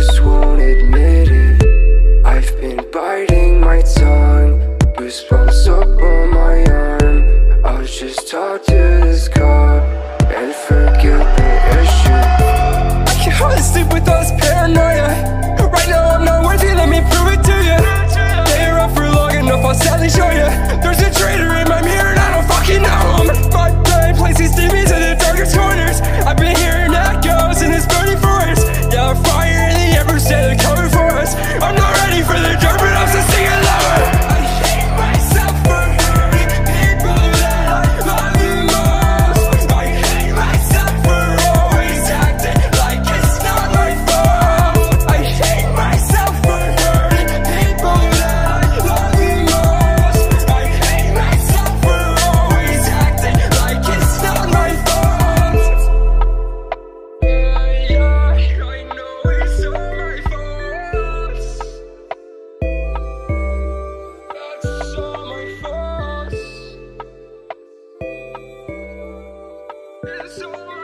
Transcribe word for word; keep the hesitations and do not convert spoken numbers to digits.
just won't admit it. I've been biting my tongue, goosebumps up on my arm. I'll just talk to this cop and forget the issue. I can hardly sleep with all this paranoia. Right now I'm not worthy, let me prove it to you. Stay around for long enough, I'll sadly show you. There's a traitor in my mirror and I don't fucking know him. My brain places demons in the darkest corners. I've been hearing echoes in this burning forest. Yeah, a fire in the air, but they're coming for us. I'm not ready for the dirt, but I'm still singing lower. I hate myself for hurting people that I love the most. I hate myself for always acting like it's not my fault. I hate myself for hurting people that I love the most. I hate myself for always acting like it's not my fault. Yeah, yeah, I know it's all my fault. That's all my fault. It's all